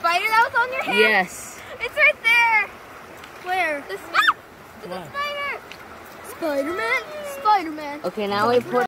spider that was on your hand? Yes. It's right there. Where? The What? spider. Spider-Man? Spider-Man. Okay, now we put